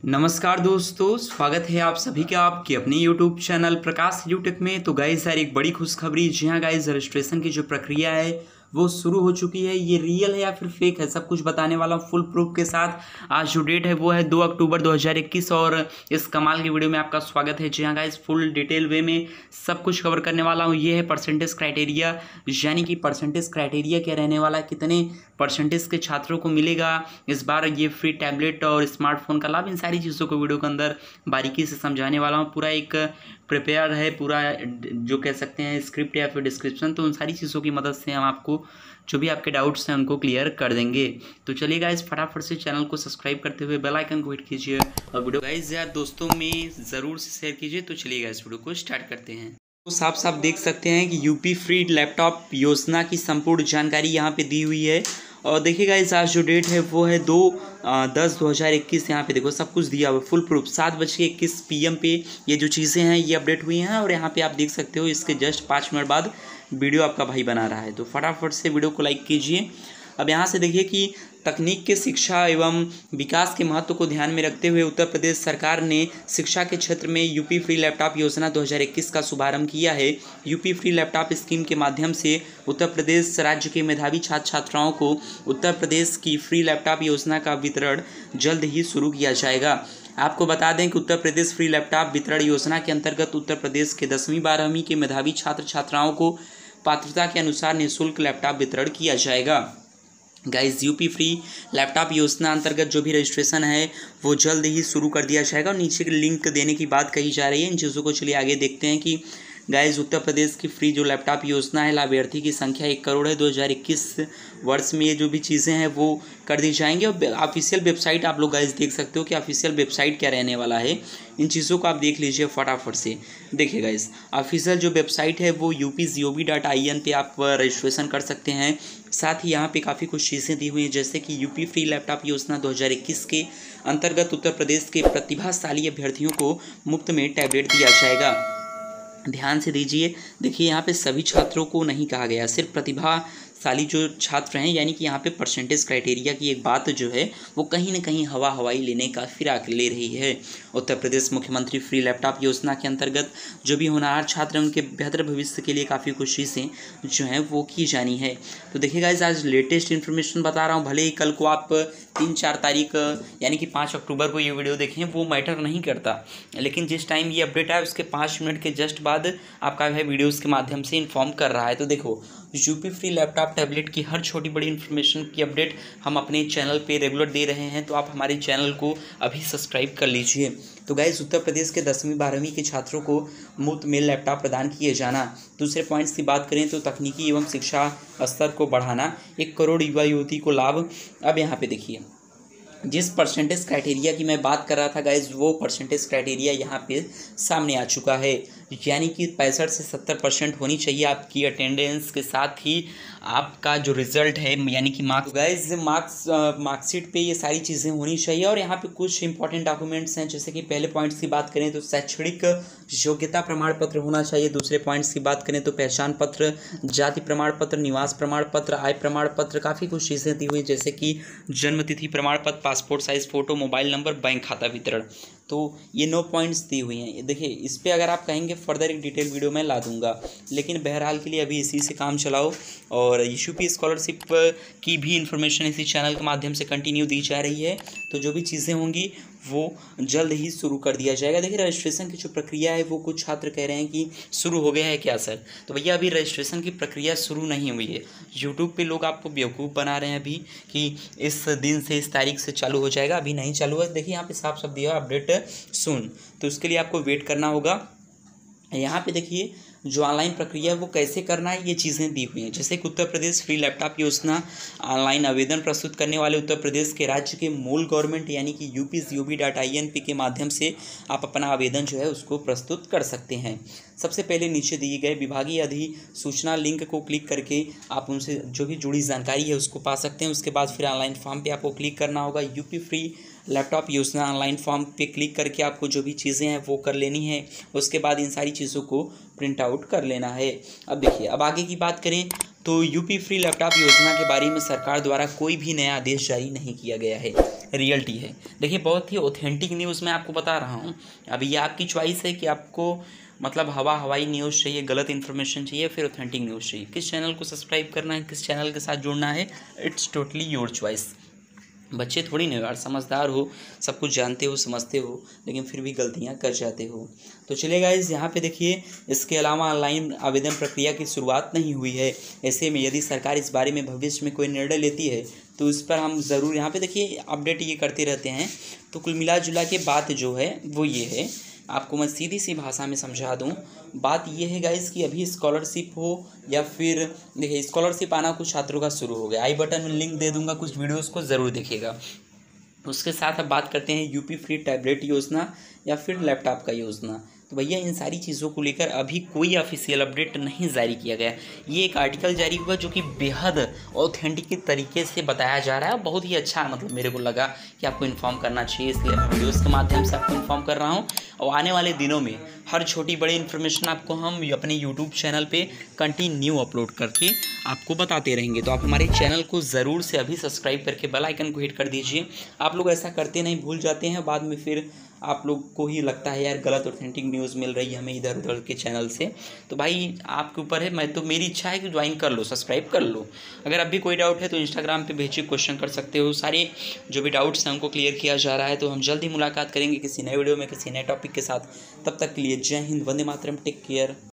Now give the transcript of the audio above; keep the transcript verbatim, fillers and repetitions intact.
नमस्कार दोस्तों, स्वागत है आप सभी का आपके अपने यूट्यूब चैनल प्रकाश यूट्यूब में। तो गाइस यार एक बड़ी खुशखबरी, जी हाँ गाइस, रजिस्ट्रेशन की जो प्रक्रिया है वो शुरू हो चुकी है। ये रियल है या फिर फेक है, सब कुछ बताने वाला हूँ फुल प्रूफ के साथ। आज जो डेट है वो है दो अक्टूबर दो हज़ार इक्कीस और इस कमाल की वीडियो में आपका स्वागत है। जी हाँ गाइस, फुल डिटेल वे में सब कुछ कवर करने वाला हूँ। ये है परसेंटेज क्राइटेरिया, यानी कि परसेंटेज क्राइटेरिया क्या रहने वाला है, कितने परसेंटेज के छात्रों को मिलेगा इस बार ये फ्री टैबलेट और स्मार्टफोन का लाभ। इन सारी चीज़ों को वीडियो के अंदर बारीकी से समझाने वाला हूँ। पूरा एक प्रिपेयर है, पूरा जो कह सकते हैं स्क्रिप्ट या फिर डिस्क्रिप्शन, तो उन सारी चीज़ों की मदद से हम आपको जो भी आपके डाउट्स हैं उनको क्लियर कर देंगे। तो चलिए गाइस, फटाफट से चैनल को सब्सक्राइब करते हुए बेल आइकन को हिट कीजिए और वीडियो गाइस यार दोस्तों में ज़रूर से शेयर कीजिए। तो चलिए गाइस वीडियो को स्टार्ट करते हैं। तो साफ साफ देख सकते हैं कि यूपी फ्री लैपटॉप योजना की संपूर्ण जानकारी यहाँ पे दी हुई है। और देखिए गाइस, आज जो डेट है वो है दो दस दो हज़ार इक्कीस। यहाँ पे देखो सब कुछ दिया हुआ फुल प्रूफ। सात बज के इक्कीस पी एम पे ये जो चीज़ें हैं ये अपडेट हुई हैं और यहाँ पे आप देख सकते हो इसके जस्ट पाँच मिनट बाद वीडियो आपका भाई बना रहा है। तो फटाफट से वीडियो को लाइक कीजिए। अब यहाँ से देखिए कि तकनीक के शिक्षा एवं विकास के महत्व को ध्यान में रखते हुए उत्तर प्रदेश सरकार ने शिक्षा के क्षेत्र में यूपी फ्री लैपटॉप योजना दो हज़ार इक्कीस का शुभारंभ किया है। यूपी फ्री लैपटॉप स्कीम के माध्यम से उत्तर प्रदेश राज्य के मेधावी छात्र छात्राओं को उत्तर प्रदेश की फ्री लैपटॉप योजना का वितरण जल्द ही शुरू किया जाएगा। आपको बता दें कि उत्तर प्रदेश फ्री लैपटॉप वितरण योजना के अंतर्गत उत्तर प्रदेश के दसवीं बारहवीं के मेधावी छात्र छात्राओं को पात्रता के अनुसार निःशुल्क लैपटॉप वितरण किया जाएगा। गाइस, यूपी फ्री लैपटॉप योजना अंतर्गत जो भी रजिस्ट्रेशन है वो जल्द ही शुरू कर दिया जाएगा और नीचे लिंक देने की बात कही जा रही है। इन चीज़ों को चलिए आगे देखते हैं कि गाइस, उत्तर प्रदेश की फ्री जो लैपटॉप योजना है, लाभार्थी की संख्या एक करोड़ है। दो हज़ार इक्कीस वर्ष में ये जो भी चीज़ें हैं वो कर दी जाएंगी। और ऑफिशियल वेबसाइट आप लोग गाइस देख सकते हो कि ऑफिशियल वेबसाइट क्या रहने वाला है। इन चीज़ों को आप देख लीजिए फटाफट से। देखिए गाइस, ऑफिशियल जो वेबसाइट है वो U P G O V dot I N पे आप रजिस्ट्रेशन कर सकते हैं। साथ ही यहाँ पे काफ़ी कुछ चीज़ें दी हुई हैं, जैसे कि यूपी फ्री लैपटॉप योजना दो हज़ार इक्कीस के अंतर्गत उत्तर प्रदेश के प्रतिभाशाली अभ्यर्थियों को मुफ्त में टैबलेट दिया जाएगा। ध्यान से दीजिए, देखिए यहाँ पे सभी छात्रों को नहीं कहा गया, सिर्फ प्रतिभाशाली जो छात्र हैं, यानी कि यहाँ पे परसेंटेज क्राइटेरिया की एक बात जो है वो कहीं ना कहीं हवा हवाई लेने का फिराक ले रही है। उत्तर प्रदेश मुख्यमंत्री फ्री लैपटॉप योजना के अंतर्गत जो भी होनहार छात्र हैं उनके बेहतर भविष्य के लिए काफ़ी कुछ चीज़ें जो हैं वो की जानी है। तो देखिए गाइस, आज लेटेस्ट इन्फॉर्मेशन बता रहा हूँ। भले ही कल को आप तीन चार तारीख यानी कि पाँच अक्टूबर को ये वीडियो देखें, वो मैटर नहीं करता, लेकिन जिस टाइम ये अपडेट आया उसके पाँच मिनट के जस्ट बाद आपका है वीडियोस के माध्यम से इन्फॉर्म कर रहा है। तो देखो, यूपी फ्री लैपटॉप टैबलेट की हर छोटी बड़ी इन्फॉर्मेशन की अपडेट हम अपने चैनल पे रेगुलर दे रहे हैं, तो आप हमारे चैनल को अभी सब्सक्राइब कर लीजिए। तो गाइस, उत्तर प्रदेश के दसवीं बारहवीं के छात्रों को मुफ्त में लैपटॉप प्रदान किए जाना। दूसरे पॉइंट्स की बात करें तो तकनीकी एवं शिक्षा स्तर को बढ़ाना, एक करोड़ युवा युवती को लाभ। अब यहाँ पे देखिए, जिस परसेंटेज क्राइटेरिया की मैं बात कर रहा था गाइज, वो परसेंटेज क्राइटेरिया यहाँ पे सामने आ चुका है, यानी कि पैंसठ से सत्तर परसेंट होनी चाहिए आपकी अटेंडेंस के साथ ही आपका जो रिजल्ट है, यानी कि मार्क्स। गाइज, मार्क्स मार्कशीट पे ये सारी चीज़ें होनी चाहिए। और यहाँ पे कुछ इंपॉर्टेंट डॉक्यूमेंट्स हैं, जैसे कि पहले पॉइंट्स की बात करें तो शैक्षणिक योग्यता प्रमाण पत्र होना चाहिए। दूसरे पॉइंट्स की बात करें तो पहचान पत्र, जाति प्रमाण पत्र, निवास प्रमाण पत्र, आय प्रमाण पत्र, काफ़ी कुछ चीज़ें दी हुई, जैसे कि जन्मतिथि प्रमाण पत्र, passport size photo, mobile number, bank खाता वितरण। तो ये नो पॉइंट्स दी हुई हैं। देखिए, इस पर अगर आप कहेंगे फर्दर एक डिटेल वीडियो मैं ला दूंगा, लेकिन बहरहाल के लिए अभी इसी से काम चलाओ। और यूपी स्कॉलरशिप की भी इन्फॉर्मेशन इसी चैनल के माध्यम से कंटिन्यू दी जा रही है, तो जो भी चीज़ें होंगी वो जल्द ही शुरू कर दिया जाएगा। देखिए, रजिस्ट्रेशन की जो प्रक्रिया है वो कुछ छात्र कह रहे हैं कि शुरू हो गया है क्या सर, तो भैया अभी रजिस्ट्रेशन की प्रक्रिया शुरू नहीं हुई है। यूट्यूब पे लोग आपको बेवकूफ़ बना रहे हैं अभी कि इस दिन से इस तारीख से चालू हो जाएगा, अभी नहीं चालू है। देखिए यहाँ पे साफ साफ दिया अपडेट सुन, तो उसके लिए आपको वेट करना होगा। यहाँ पे देखिए जो ऑनलाइन प्रक्रिया है वो कैसे करना है, ये चीज़ें दी हुई हैं, जैसे कि उत्तर प्रदेश फ्री लैपटॉप योजना ऑनलाइन आवेदन प्रस्तुत करने वाले उत्तर प्रदेश के राज्य के मूल गवर्नमेंट यानी कि U P G O V dot I N पी के माध्यम से आप अपना आवेदन जो है उसको प्रस्तुत कर सकते हैं। सबसे पहले नीचे दिए गए विभागीय अधिसूचना लिंक को क्लिक करके आप उनसे जो भी जुड़ी जानकारी है उसको पा सकते हैं। उसके बाद फिर ऑनलाइन फॉर्म पे आपको क्लिक करना होगा। यूपी फ्री लैपटॉप योजना ऑनलाइन फॉर्म पे क्लिक करके आपको जो भी चीज़ें हैं वो कर लेनी है। उसके बाद इन सारी चीज़ों को प्रिंट आउट कर लेना है। अब देखिए, अब आगे की बात करें तो यूपी फ्री लैपटॉप योजना के बारे में सरकार द्वारा कोई भी नया आदेश जारी नहीं किया गया है। रियलिटी है। देखिए बहुत ही ऑथेंटिक न्यूज़ मैं आपको बता रहा हूँ। अब ये आपकी चॉइस है कि आपको मतलब हवा हवाई न्यूज़ चाहिए, गलत इन्फॉर्मेशन चाहिए, फिर ऑथेंटिक न्यूज़ चाहिए। किस चैनल को सब्सक्राइब करना है, किस चैनल के साथ जुड़ना है, इट्स टोटली योर चॉइस। बच्चे थोड़ी ना यार, समझदार हो, सब कुछ जानते हो, समझते हो, लेकिन फिर भी गलतियां कर जाते हो। तो चलिए गाइस, यहाँ पे देखिए इसके अलावा ऑनलाइन आवेदन प्रक्रिया की शुरुआत नहीं हुई है। ऐसे में यदि सरकार इस बारे में भविष्य में कोई निर्णय लेती है तो इस पर हम ज़रूर यहाँ पे देखिए अपडेट ये करते रहते हैं। तो कुल मिला जुला के बात जो है वो ये है, आपको मैं सीधी सी भाषा में समझा दूं। बात ये है गाइस कि अभी स्कॉलरशिप हो या फिर देखिए स्कॉलरशिप आना कुछ छात्रों का शुरू हो गया। आई बटन में लिंक दे दूंगा, कुछ वीडियोस को ज़रूर देखिएगा। उसके साथ अब बात करते हैं यूपी फ्री टैबलेट योजना या फिर लैपटॉप का योजना। तो भैया इन सारी चीज़ों को लेकर अभी कोई ऑफिशियल अपडेट नहीं जारी किया गया। ये एक आर्टिकल जारी हुआ जो कि बेहद ऑथेंटिक तरीके से बताया जा रहा है। बहुत ही अच्छा मतलब मेरे को लगा कि आपको इन्फॉर्म करना चाहिए, इसलिए मैं वीडियोज़ के माध्यम से आपको इन्फॉर्म कर रहा हूँ। और आने वाले दिनों में हर छोटी बड़ी इन्फॉर्मेशन आपको हम अपने यूट्यूब चैनल पे कंटिन्यू अपलोड करके आपको बताते रहेंगे। तो आप हमारे चैनल को ज़रूर से अभी सब्सक्राइब करके बेल आइकन को हिट कर दीजिए। आप लोग ऐसा करते नहीं, भूल जाते हैं, बाद में फिर आप लोग को ही लगता है यार गलत ऑथेंटिक न्यूज़ मिल रही है हमें इधर उधर के चैनल से। तो भाई आपके ऊपर है, मैं तो मेरी इच्छा है कि ज्वाइन कर लो, सब्सक्राइब कर लो। अगर अब भी कोई डाउट है तो इंस्टाग्राम पे भेजिए, क्वेश्चन कर सकते हो। सारे जो भी डाउट्स हैं हमको क्लियर किया जा रहा है। तो हम जल्द ही मुलाकात करेंगे किसी नए वीडियो में किसी नए टॉपिक के साथ। तब तक के लिए जय हिंद, वंदे मातरम, टेक केयर।